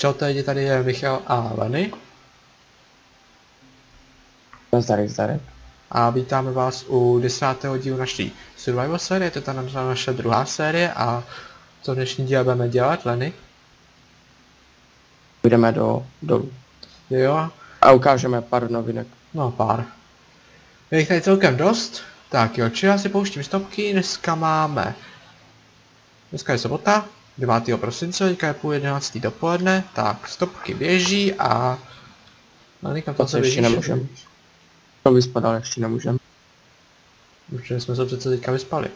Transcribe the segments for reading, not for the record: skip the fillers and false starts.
Čau, tady je Michal a Lenny. Zdary. A vítáme vás u 10. dílu naší Survival série, to je ta naše druhá série a co dnešní díl budeme dělat, Lenny? Půjdeme dolů. Jo? A ukážeme pár novinek. No pár. Je jich tady celkem dost. Tak jo, či já si pouštím stopky, Dneska je sobota, 9. prosince, teďka je půl 11. dopoledne, tak stopky běží a... Lenny, kam to se ještě nemůžem. To vyspat, ale ještě nemůžem. Protože jsme se přece teďka vyspali.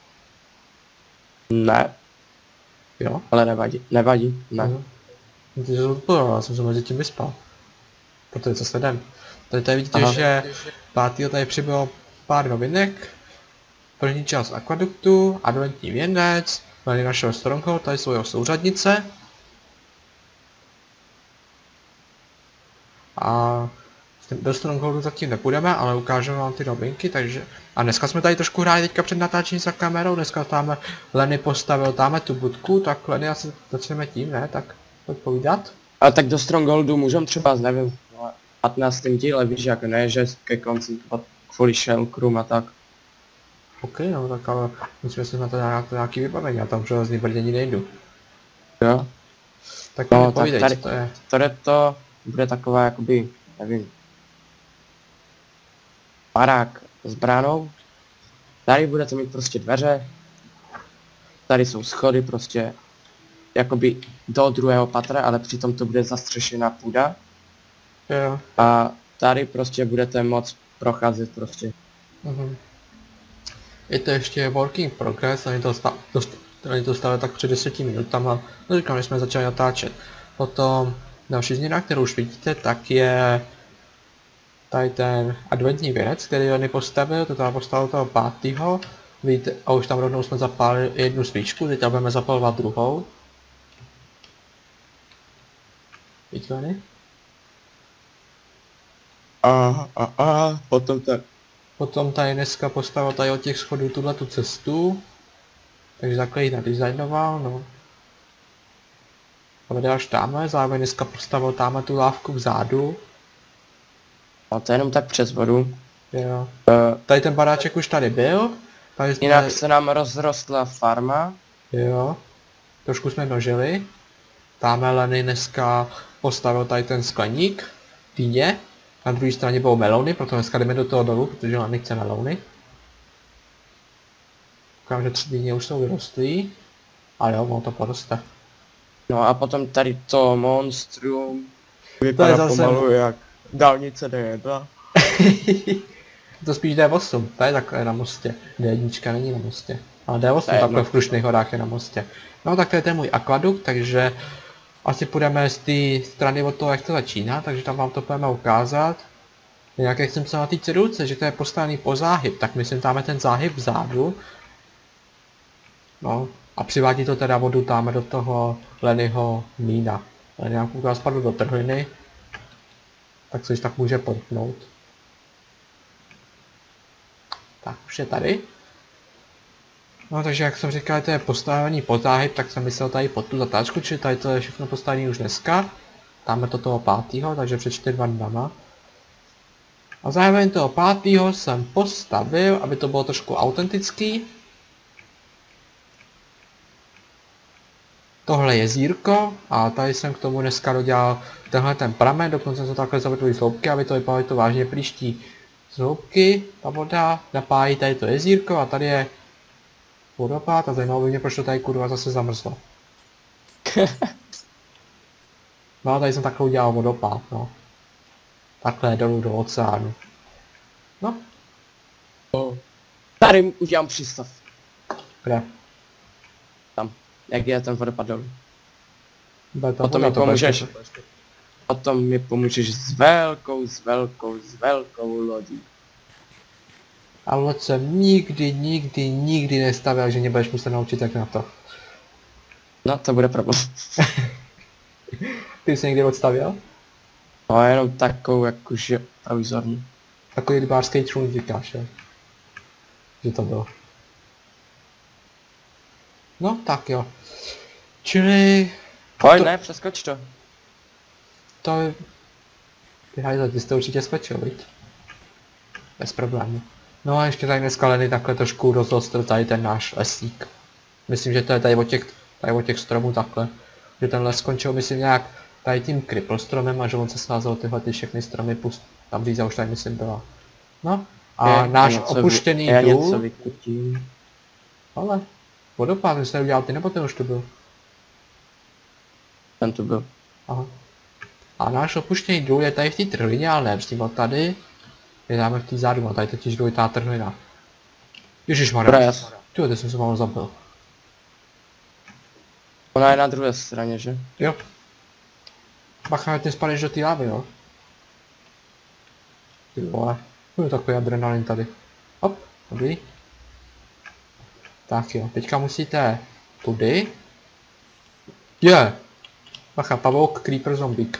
Ne, Jo? ale nevadí, ne. Ty jsi odpověděl, já jsem se mezi tím vyspal. Protože co se den. Tady vidíte, aha, že 5. tady přibylo pár novinek. První část akvaduktu, adventní věnec, tady našeho Stronghold, tady jsou jeho souřadnice. A do Strongholdu zatím nepůjdeme, ale ukážeme vám ty novinky, takže... A dneska jsme tady trošku hráli teďka před natáčením za kamerou, dneska tam Lenny postavil tamhle tu budku, tak Lenny asi začneme tím, ne? Tak pojď povídat. A tak do Strongholdu můžem třeba, nevím, 15. díle, víš jak ne, že ke konci kvůli shellcrum a tak. OK, no tak ale musíme si na to nějaký vybavení, já tam přelezný brdění nejdu. Jo. Tak no, povídej, tak co to je. Tady to bude taková jakoby, nevím, barák s bránou. Tady budete mít prostě dveře. Tady jsou schody prostě jakoby do druhého patra, ale přitom to bude zastřešená půda. Jo. A tady prostě budete moct procházet prostě. Je to ještě working progress, oni to stalo tak před 10 minutama, no říkám, že jsme začali natáčet. Potom další změna, kterou už vidíte, tak je tady ten adventní věnec, který Lenny postavil, to tam postavil toho 5. Vidíte, a už tam rovnou jsme zapálili jednu svíčku, teď budeme zapalovat druhou. Vidíte, Lenny? Potom tady dneska postavil tady od těch schodů tuhletu cestu. Takže takhle ji nadizajnoval, no. A vede až tamhle, zároveň dneska postavil tamhle tu lávku vzadu. A to je jenom tak přes vodu. Jo. Tady ten baráček už tady byl. Tady jsme... Jinak se nám rozrostla farma. Jo. Trošku jsme množili. Tamhle Lenny dneska postavil tady ten skleník. Dýně. Na druhé straně bylo melouny, proto dneska jdeme do toho dolů, protože Lenny chce melouny. Koukám, že 3 dýně už jsou vyrostlý. A jo, ono to poroste. No a potom tady to monstrum vypadá zase... pomalu jak dálnice D1. To spíš D8, to je takhle na mostě. D1 není na mostě. Ale D8 takhle v Krušných horách je na mostě. No tak to je ten můj akvadukt, takže asi půjdeme z té strany od toho, jak to začíná, takže tam vám to budeme ukázat. Jak jsem se na té cedulce, že to je postavený po záhyb, tak myslím tam je ten záhyb vzadu. No a přivádí to teda vodu tam do toho Lennyho mlýna. Lenny nám koukal spadl do trhliny, tak což tak může portnout. Tak, už je tady. No takže jak jsem říkal, to je postavený pod záhyb, tak jsem myslel tady pod tu zatáčku, čili tady to je všechno postavený už dneska. Tam je to toho 5. takže před 4 dnama. A zároveň toho 5. jsem postavil, aby to bylo trošku autentický. Tohle je jezírko a tady jsem k tomu dneska dodělal tenhle ten pramen, dokonce jsem takhle zavedl z hloubky, aby to vypadalo, to vážně příští z hloubky, ta voda napájí tady to jezírko a tady je vodopád a zajímalo by mě, proč to tady kurva zase zamrzlo. No a tady jsem takhle udělal vodopád, no. Takhle dolů do oceánu. No. Tady udělám přístav. Kde? Tam, jak je ten vodopád dolů. Potom mi pomůžeš. Potom mi pomůžeš s velkou lodí. A loď jsem nikdy nestavil, že mě budeš muset naučit jak na to. No, to bude problém. Ty jsi někdy odstavěl? No, jenom takovou jakože provizorní. Takový rybářský člun říkáš, jo? Že to bylo. No, tak jo. Čili... Pojď, ne, přeskoč to. To je... Ty hajzle, ty jste určitě skočil, viď? Bez problému. No a ještě tady dneska Lenny takhle trošku rozostr tady ten náš lesík. Myslím, že to je tady od těch stromů takhle. Že ten les skončil, myslím, nějak tady tím cripple stromem a že on se sázal tyhle ty všechny stromy pust. Tam Bíza už tady myslím byla. No a náš opuštěný důl... něco vykutím. Ale vodopád jsi udělal ty, nebo ten už tu byl? Ten tu byl. Aha. A náš opuštěný důl je tady v té trhlině, ale ne přímo tady. Je dáme v té zádu, a tady totiž důl je ta trhlina. Ježišmarja. Tyjo, ty jsem se málo zabil. Ona je na druhé straně, že? Jo. Bacha, ty spadneš do té lávy, jo? Ty vole. Je takový adrenalin tady. Hop, dobrý. Tak jo, teďka musíte tudy. Je! Bacha, pavouk, creeper, zombík.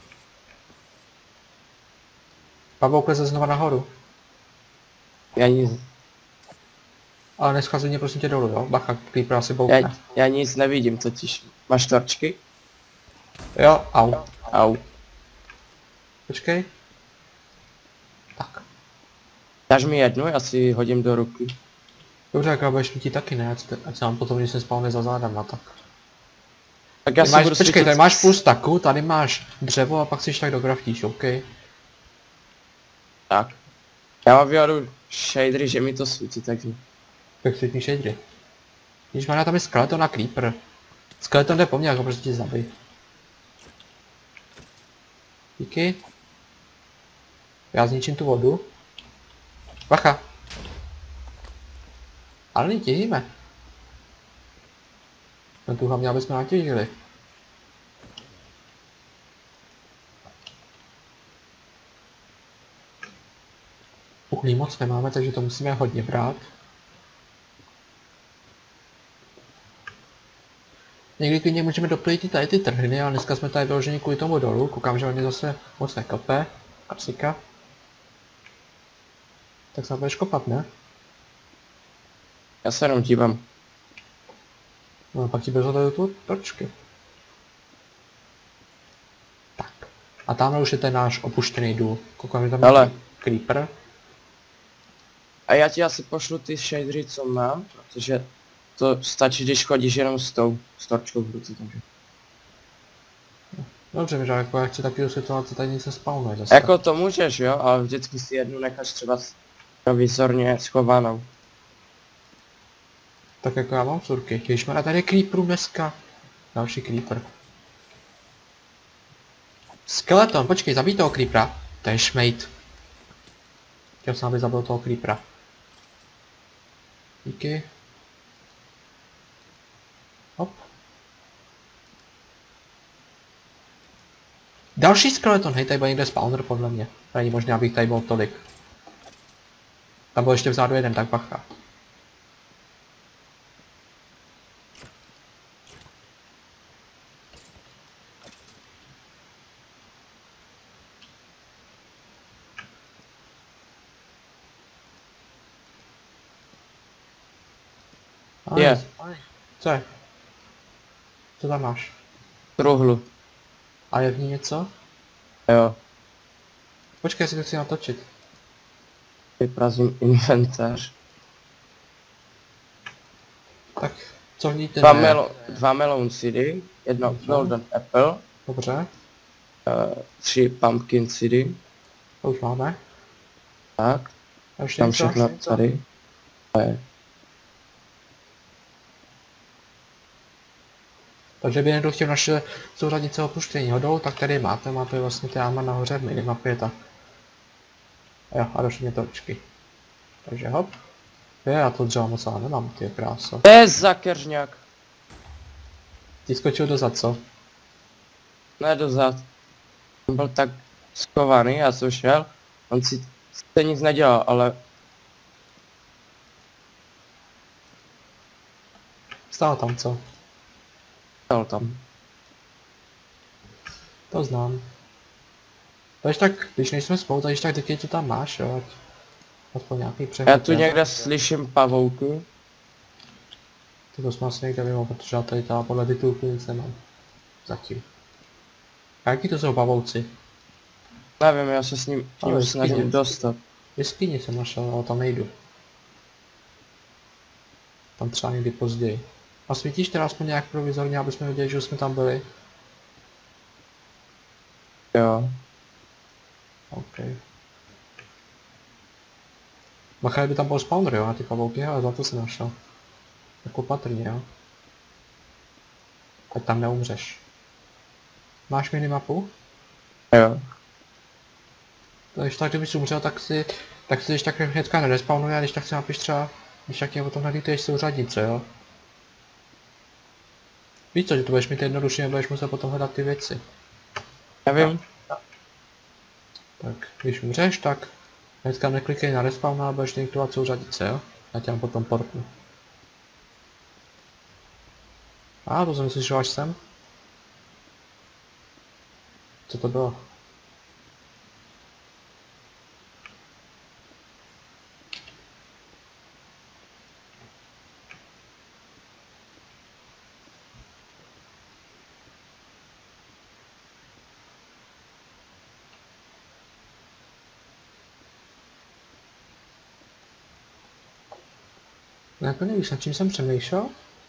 Pavouk leze znova nahoru. Já nic, Ale neschazuj mě prosím tě dolů, jo? Bacha, creeper asi boukne. já nic nevidím totiž. Máš torčky? Jo, au. Au. Počkej. Tak. Dáš mi jednu, já si hodím do ruky. Dobře, jak budeš mít taky ne, ať se nám potom, když se spavne za zádama, tak. Tak já Ty si máš, budu počkej, svítit... tady máš půl staku, tady máš dřevo a pak si tak dograftíš, OK? Tak. Já mám vyhodu shadery, že mi to svítí, takže... Tak světní shadery. Když má tam je skeleton a creeper. Skeleton jde po mně, jako prostě zabij. Díky. Já zničím tu vodu. Bacha. Ale netěžíme. No tu hlavně, aby jsme natěžili. Uhlí moc nemáme, takže to musíme hodně brát. Někdy klidně můžeme doplnit i tady ty trhliny, ale dneska jsme tady vyloženi kvůli tomu dolů. Koukám, že oni zase moc nekope. Kapsika. Tak se budeš kopat, ne? Já se jenom dívám. No pak ti bezhodli tu točky. Tak. A tamhle už je ten náš opuštěný důl. Koukám, že tam je creeper. A já ti asi pošlu ty shadery, co mám, protože to stačí, když chodíš jenom s tou torčkou v ruce, takže. Dobře, že jako já chci takovou situaci, tady nic se spawnuje zase. Jako to můžeš, jo, ale vždycky si jednu necháš třeba provizorně schovanou. Tak jako já mám surky. Ježišmarja, tady je creeperů dneska. Další creeper. Skeleton, počkej, zabij toho creepera. To je šmejt. Chtěl jsem, aby zabil toho creepera. Díky. Hop. Další skeleton, hej, tady byl někde spawner podle mě. Není možné, abych tady byl tolik. Tam byl ještě vzadu jeden, tak bacha. Je. Co je? Co tam máš? Truhlu. A je v ní něco? Jo. Počkej, já si to chci natočit. Vyprazím inventář. Tak, co v ní ten Dva melon seedy, jedno golden apple, Dobře, 3 pumpkin seedy, to už máme. tak, A ještě tam něco? všechno tady. Takže by někdo chtěl naše souřadnice opuštění hodou, tak tady máte vlastně téma nahoře v minimapě ta. Jo, a došly mě točky. Takže hop. Já to dřevo moc ale nemám, ty je krása. To je zakeřňák. Ty skočil dozad, co? Ne dozad. On byl tak schovaný, já jsem šel, on si nic nedělal, ale... Stál tam, co? Stál tam. To znám. Takže tak, když nejsme spolu, takže tak taky to tam máš, jo, ať aspoň nějaký přehled. Já tu někde slyším pavouky. To jsme asi někde mimo, protože já tady podle titulku nic nemám. Zatím. A jaký to jsou pavouci? Nevím, já se s ním Ale snažím jeskyně. dostat. Jeskyni jsem našel, ale tam nejdu. Tam třeba někdy později. A svítíš teda aspoň nějak provizorně, aby jsme viděli, že už jsme tam byli? Jo. OK. Bacha, by tam byl spawner, jo, na ty pavouky, ale za to jsem našel. Jako patrně, jo. Ať tam neumřeš. Máš minimapu? Jo. Takže tak, kdybys umřel, tak si když tak hnedka nerespawnuje, a když tak si napiš třeba, když tak mě potom nadýtejš souřadnice, jo. Víš co, že to budeš mít jednoduše, nebudeš muset potom hledat ty věci. Nevím. Tak, když umřeš, tak hnedka neklikej na respawn a budeš diktovat souřadnice, jo. Já tě tam potom portnu. A to jsem slyšel až sem. Co to bylo? Jako nevíš, nad čím jsem přemýšlel?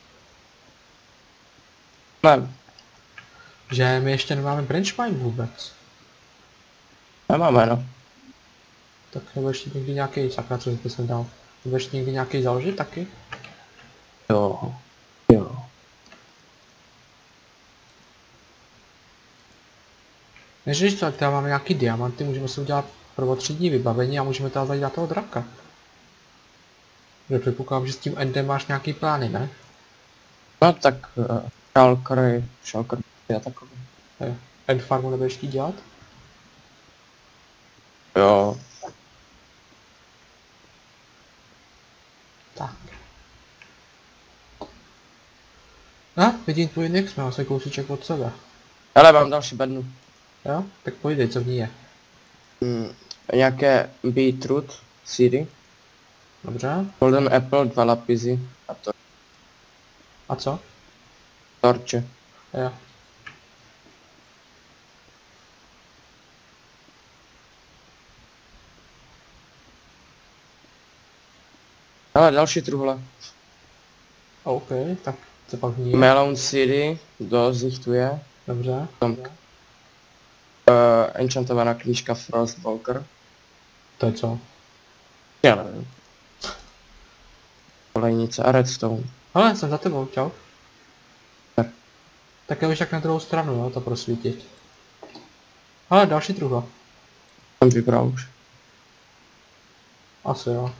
Ne, Že my ještě nemáme branch mine vůbec. nemáme, no. Tak nebo ještě někdy nějaký, sakra, co jsem dal. Nebo ještě někdy nějaký založit taky? Jo. Jo. Než to, tak teda máme nějaký diamanty, můžeme si udělat prvotřídní vybavení a můžeme teda zajít na toho draka. Že předpokládám, že s tím endem máš nějaký plány, ne? No tak, šalkry a takový. End farmu nebudeš chtít dělat? Jo. Tak. No, vidím tvůj nix, mám se kousíček od sebe. Ale mám další bednu. Jo? Tak pojdej, co v ní je. Nějaké beetroot, seedy, Dobře. golden apple, 2 lapisy a to A co? torče. Jo. Ale další truhle. OK, tak co pak v ní je? Melon seedy, dost jich tu je. Dobře. Tom, enchantovaná knížka Frostwalker. To je co? Já nevím. Olejnice a redstone. Hele, jsem za tebou, čau. Tak. Tak jo, tak na druhou stranu, jo, to prosvítit. Hele, další truhla. Jsem vybral už. Asi jo.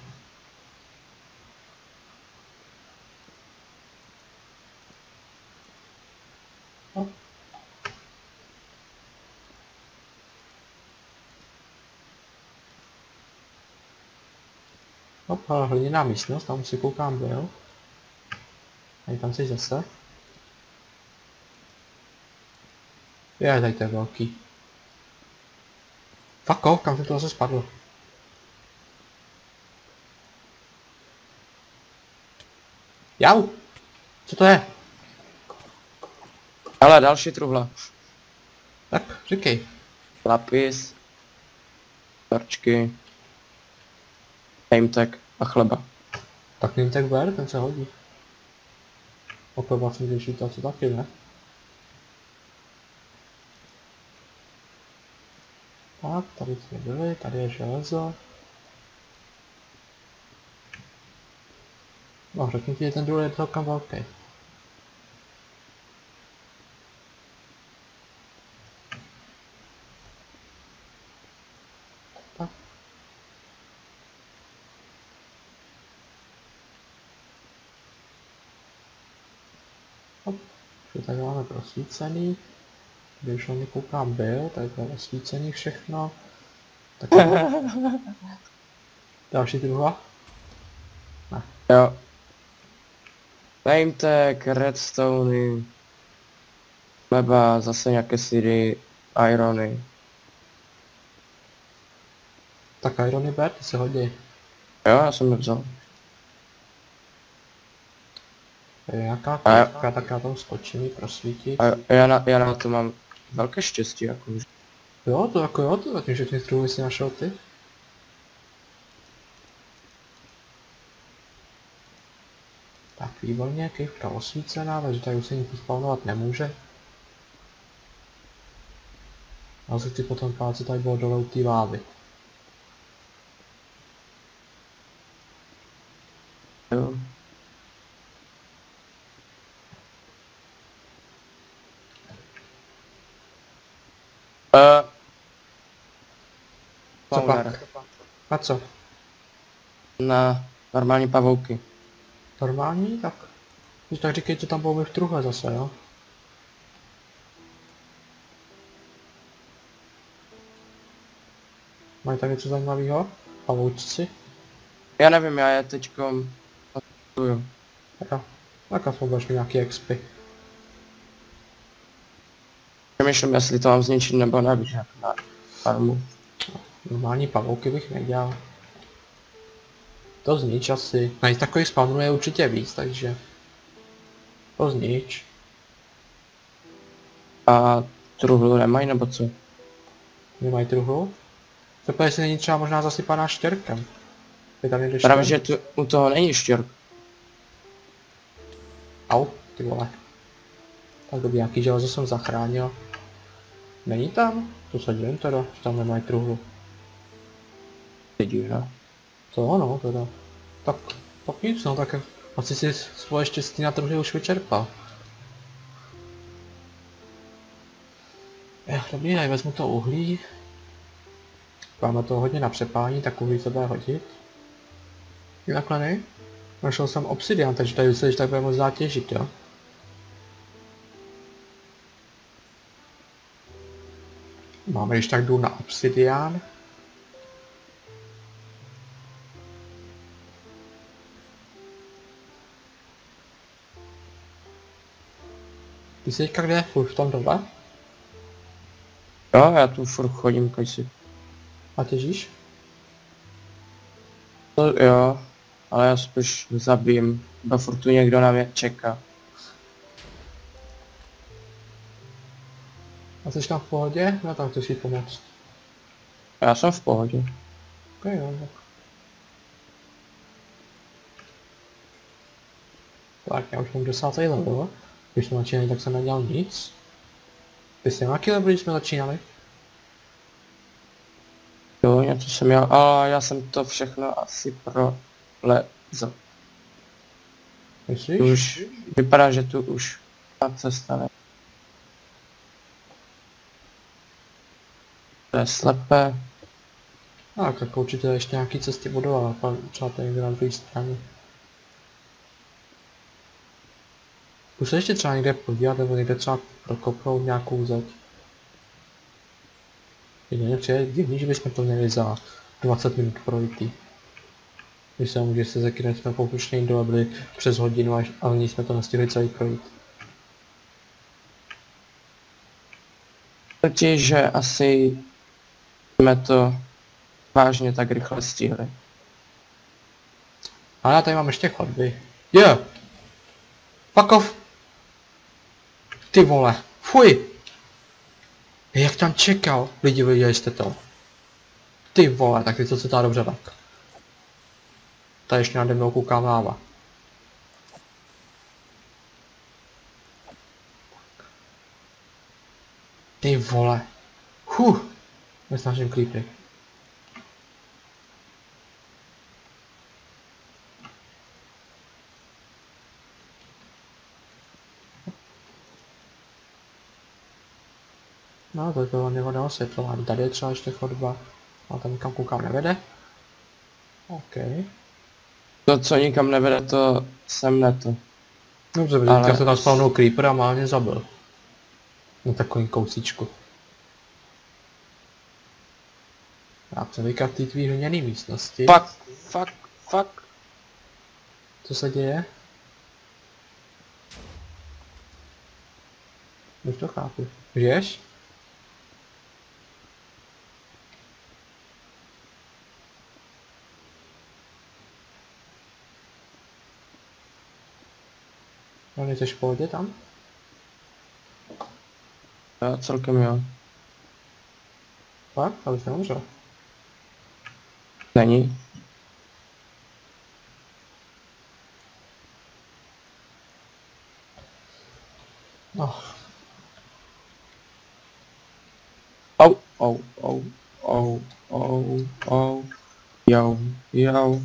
No. Hop, hele, hliněná místnost, tam si koukám byl. A tam jsi zase. Je, tady to je velký. Fako, kam to zase spadlo? Jau! Co to je? Ale další truhla. Tak, říkej. Lapis, torčky, nametag a chleba. Tak ním tak ber, ten se hodí. Opět vlastně řeší to, co taky, ne? Tak, tady jsme byli, tady je železo. No, řekni ti, že ten druhý je celkem velký. Tak. Hop, že tady máme prosvícený. Když na ně koukám byl, tak je osvícený všechno. Tak další druhá. Jo. Nametag, redstone, chleba, zase nějaké seedy, irony. Tak irony ber, ty se hodí. Jo, já jsem je vzal. Je nějaká A- kůžka, tak já tam skočím ji prosvítit. A já na to mám velké štěstí, jako. Jo, to jako jo, to zatím všechny druhý si našel ty. Tak výborně, kejvka osvícená, takže tady už se nic spawnovat nemůže. A se ty potom páci tady bylo dole u té lávy. Jo. Co Spawner. pak? Na co? Na normální pavouky. Normální? Tak. Když tak říkej, co tam bylo v truhle zase, jo? Mají tam něco zajímavého? Pavoučci? Já nevím, já je teďkom odstuju. Jo. Tak aspoň budeš mít nějaký expy. Přemýšlím, jestli to mám zničit nebo ne, víš, jak na farmu. Normální pavouky bych nedělal. To znič asi. Najít takových spawnů je určitě víc, takže... To znič. A truhlu nemají, nebo co? Nemají truhlu? Třeba jestli není třeba možná zasypaná štěrkem. Je tam někde Právě, štěrk? že tu, u toho není štěrk. Au, ty vole. Tak dobrý, nějaký železo jsem zachránil. Není tam? To se dělím teda, že tam nemají truhlu. Vidíš, ne? To ono teda. Tak nic no, tak asi si svoje štěstí na truhly už vyčerpal. Dobrý, tady vezmu to uhlí. Máme to hodně na přepálení, tak uhlí se bude hodit. Takhle ne? Našel jsem obsidian, takže tady se tak bude moc zátěžit, jo? Máme, když tak jdu na obsidian. Ty jsi teďka kde? Furt v tom dole? Jo, já tu furt chodím, kajsi. A těžíš? To jo, ale já spíš zabijím, bo furt tu někdo na mě čeká. A jsi tam v pohodě? No tam chceš jí pomoct. Já jsem v pohodě. Ok, jo, tak. Tak, já už mám 10. level. Když jsme začínali, tak jsem nedělal nic. Ty jsi nějaký level, když jsme začínali? Jo, něco jsem měl, a já jsem to všechno asi prolezl. Myslíš? Už vypadá, že tu už ta cesta ne. To je slepé. Tak určitě ještě nějaký cesty budou, ale pak třeba tady někde na druhé straně. Už se ještě třeba někde podívat, nebo někde třeba prokopnout nějakou zeď. Jedině přijde divný, že bychom to měli za 20 minut projít. Když se může se zakynat, jsme poupuštění dole byli přes hodinu, až, ale nic jsme to nestihli celý projít. Totiž, že asi jsme to vážně tak rychle stihli. Ale já tady mám ještě chodby. Jo! Fuck off! Ty vole! Fuj! Jak tam čekal? Lidi, viděli jste to? Ty vole, tak je to celá dobře tak. Tady ještě nade mnou koukám láva. Ty vole. Nesnažím creepy. No, to bylo nehodné osvětlování. Tady je třeba ještě chodba. A tam nikam koukám nevede. OK. To, co nikam nevede, to jsem neto. Dobře, protože teďka se tam spavnul creeper a má mě zabil. Na takovým kousíčku. Já jsem vykat té tvý hliněný místnosti. Fuck. Co se děje? Už to chápu. Žiješ? No, jsi v pohodě tam? Já celkem jo. Fakt? Ale jsi neumřel. Není. No, Au, au, au, au, au, au. Jo, jo.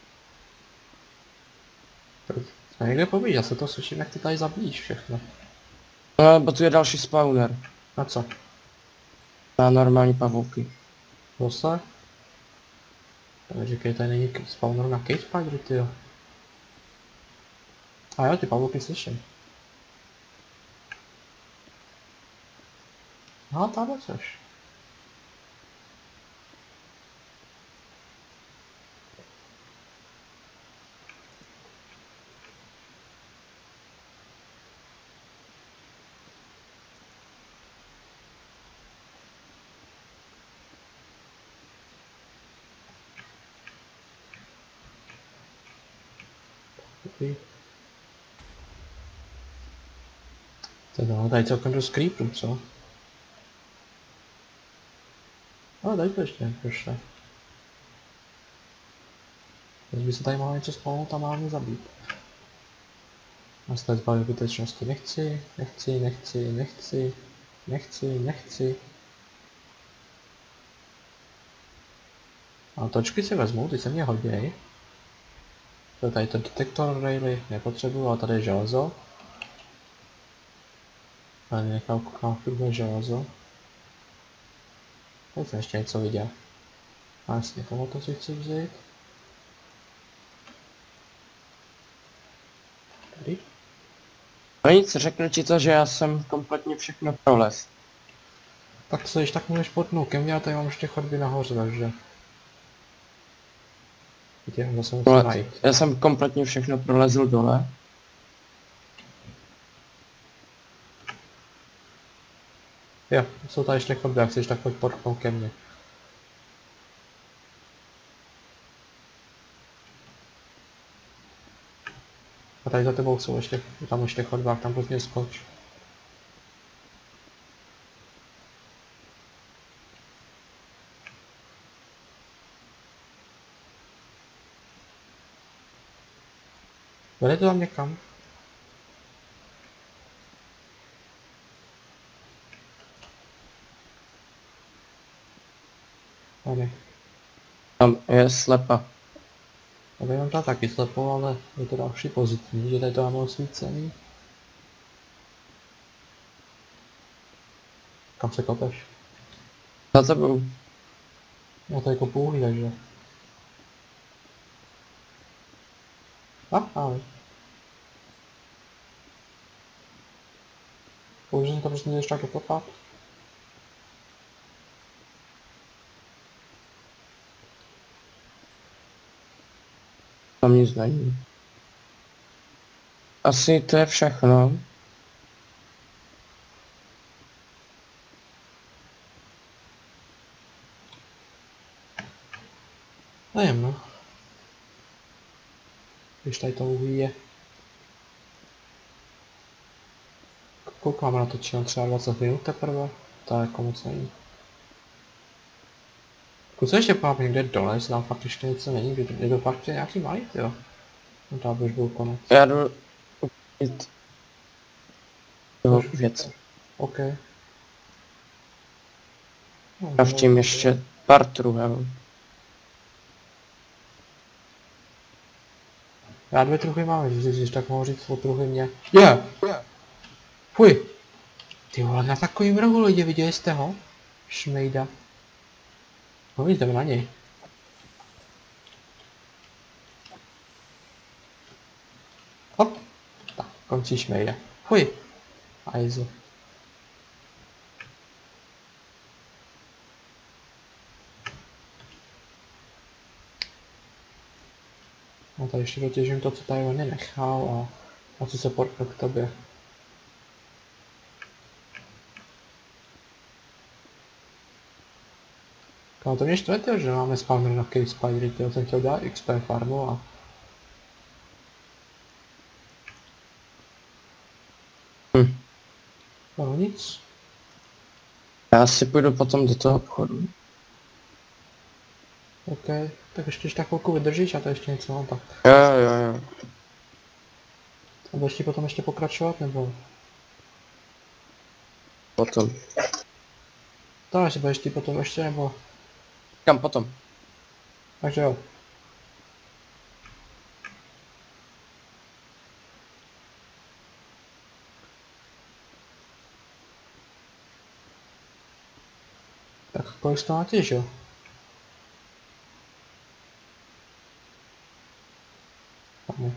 tak jsme někde poblíž, já se to slyším, jak ty tady zabíjíš všechno. No, bo tu je další spawner. A co? Na normální pavouky. Zase? Říkej, tady není spawner na Cage Spider, tyjo. A jo, ty pavouky slyším. No, tady což. Dobrý. Teda, tady celkem dost creepů, co? Ale tady to ještě neprošle. Teď by se tady mohlo něco spawnout a má mě zabít. A se tady zbavit zbytečnosti. Nechci, nechci, nechci, nechci, nechci, nechci. A točky si vezmu, ty se mě hodí. To je tady to detektor raily, nepotřebuju, ale tady je železo. Tady nechal koukám chvíli železo. Tady jsem ještě něco viděl. A jasně, tohoto si chci vzít. Tady. No nic, řeknu ti to, že já jsem kompletně všechno prolez. Tak se již tak můžeš potnout ke mně, já tady mám ještě chodby nahoře, takže... Vidím, zase musím najít. Já jsem kompletně všechno prolezl dole. Jo, jsou tady ještě chodby, jak chceš, tak pojď potnout ke mně. A tady za tebou jsou ještě, tam ještě chodbák, tam prostě skoč. Vede to tam někam? Tady. Tam je slepa. Tady mám tam taky slepou, ale je to další pozitivní, že tady to máme osvícený. Kam se kopeš? Za tebou. Já tady kopu uhlí, takže. Ale. Použij jsem to prostě ještě tak dokopat. Tam nic není. Asi to je všechno. Nevím, no. Když tady to uhlí je. Kolik máme natočeno? Třeba 20 minut teprve? To je jako moc není. Kusy ještě pár někde dole, jestli tam fakt ještě něco není, je to fakt nějaký malý, jo. No to by už byl konec. Já jdu upít věc. OK. No, A v tím ještě pár truhel. Já 2 truhy mám, když tak mohu říct o truhy mě. Je! Fuj! Ty vole, na takovým rohu lidi, viděli jste ho? Šmejda. No jdeme na něj. Hop! Tak, končí šmejda. Fuj! Ajzu. No tady ještě dotěžím to, co tady on nenechal a co se porknu k tobě. No to mě štve, že máme spawner na Cave Spidery, tyjo, jsem chtěl dělat XP farmu a... No nic. Já si půjdu potom do toho obchodu. OK, tak ještě tak chvilku vydržíš a to ještě něco mám tak. Jo. A budeš ti potom ještě pokračovat, nebo? Potom. Takže budeš ti potom ještě, nebo? Kam potom? Takže jo. Tak kolik to máš, jo? Ano.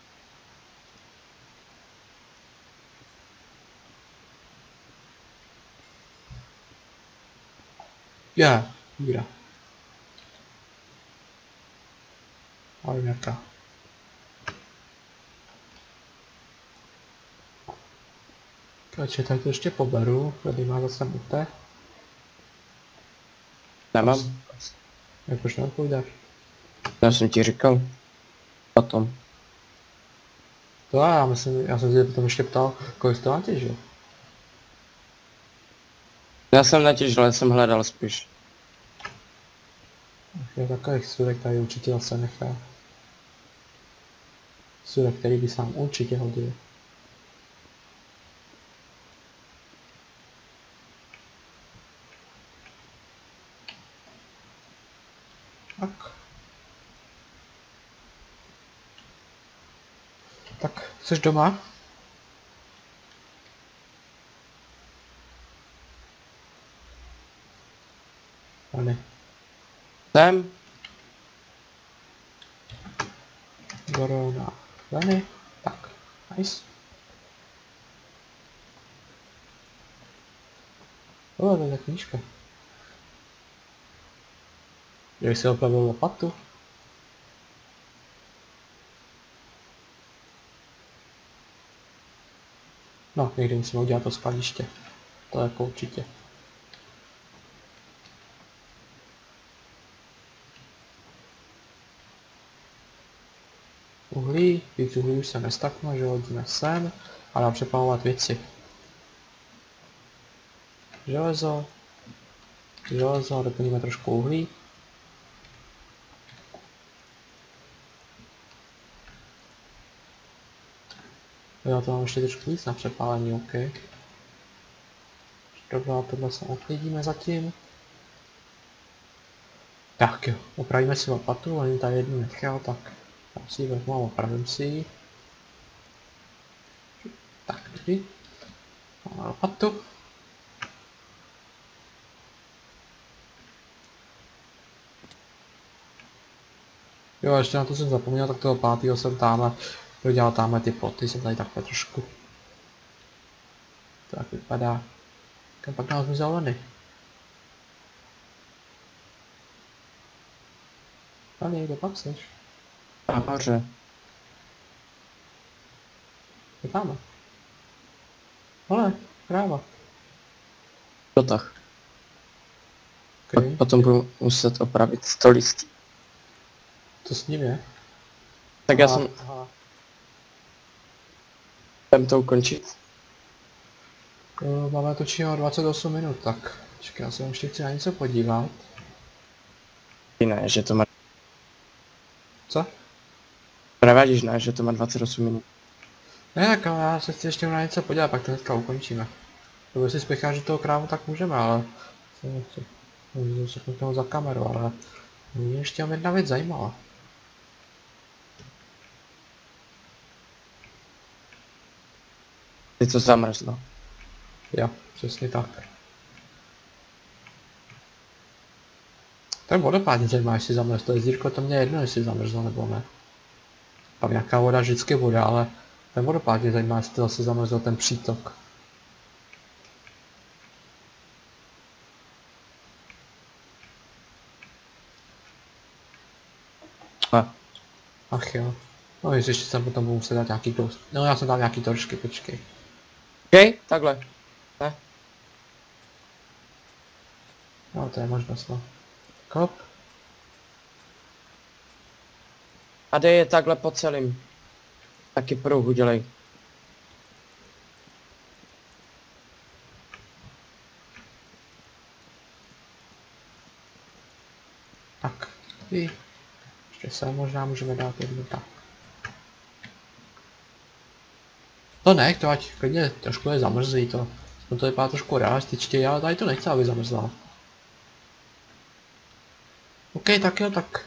Já, díra. Ale nějaká. Takže tak to ještě poberu, tady má zase mute. Nemám. Jak už neodpovídáš? Já jsem ti říkal. Potom. To já jsem se potom ještě ptal, kolik to máš, jo? Já jsem netěžil, já jsem hledal spíš. Je takových surek tady určitě zase nechá. Surek, který by sám určitě hodil. Tak. Tak, jsi doma? Pane. Jsem? Korona. Dany. Tak, nice. To je knížka. Jak si opravil lopatu? No, někdy musíme udělat to skladiště. To jako určitě. Uhlí, víc uhlí už se nestakne, že hodíme sem a dám přepalovat věci. Železo, doplníme trošku uhlí. Jo, to mám ještě trošku víc na přepálení, OK. Dobrá, tohle se uklidíme zatím. Tak jo, opravíme si lopatu, ani tady jednu nechal, tak já si ji vezmu a opravím si ji. Tak, dobrý. Máme lopatu. Jo, ještě na to jsem zapomněl, tak toho pátýho jsem tamhle dodělal tamhle ty ploty, jsem tady takhle trošku. To tak vypadá. Kam pak nás vzal Leny? Leny, kde pak seš? Nahoře. Je tamhle. Ale, kráva. Dotah. Okay. Potom budu muset opravit stolistí. Co s ním je? Tak já jsem... Chcem to ukončit. Máme točího 28 minut, tak počkej, já se ještě chci na něco podívat. Ne, že to má... Co? Nevadíš, ne, že to má 28 minut. Ne, tak já se chci ještě na něco podívat, pak to hnedka ukončíme. Kdyby si spěchá, že toho krávu, tak můžeme, ale... Můžu se kouknout za kameru, ale... Mě ještě jedna věc zajímala. Ty to zamrzlo. Jo, přesně tak. Ten vodopád mě zajímá, jestli zamrzl, to jezdírko, to mě jedno, jestli zamrzlo nebo ne. Tam nějaká voda vždycky bude, ale ten vodopád mě zajímá, jestli to zase zamrzl ten přítok. Ach jo. No ještě jsem potom budu muset dát nějaký ghost. No já jsem dal nějaký trošky, počkej. OK, takhle. Ne? No to je možnost, no. Kop. A dej je takhle po celým. Taky pruh udělej. Tak, vy. Ještě se možná můžeme dát jednu tak. To ne, to ať klidně trošku je zamrzlý to. To vypadá trošku realističtěji, ale tady to nechci, aby zamrzla. OK, tak jo, tak.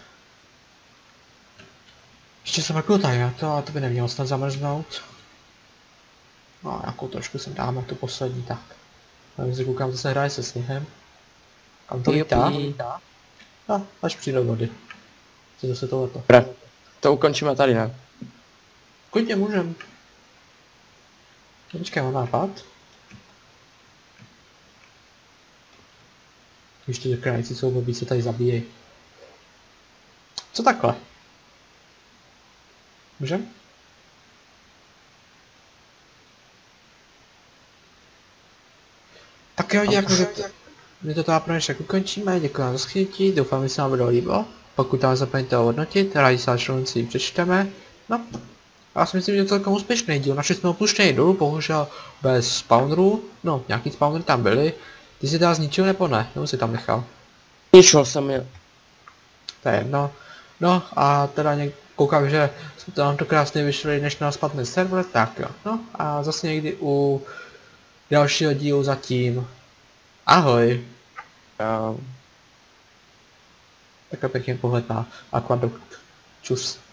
Ještě jsem jako tady, to by nemělo snad zamrznout. No, jako trošku sem dáme tu poslední, tak. Já si koukám, zase hraje se sněhem. Kam to lítá? No, až přijde vody. Co zase tohleto. To ukončíme tady, ne? Klidně můžem. Počkej, mám nápad. Ještě krajci jsou blbí, se tady zabíjejí. Co takhle? Můžem? Tak jo, jak my to teda pro dnešek ukončíme, děkuji za shlédnutí, doufám, že se vám bylo líbilo. Pokud tam zapomeňte ho hodnotit, rádi se si přečteme. No, já si myslím, že to je celkem úspěšný díl, našli jsme opuštěný dolů, bohužel bez spawnerů, no, nějaký spawnery tam byly. Ty jsi teda zničil nebo ne, nebo jsi tam nechal? Ničil jsem je. To je jedno. No a teda koukám, že to nám to krásně vyšli, než nás spadne server, tak jo. No a zase někdy u dalšího dílu zatím. Ahoj. Takhle pěkný pohled na akvadukt. Čus.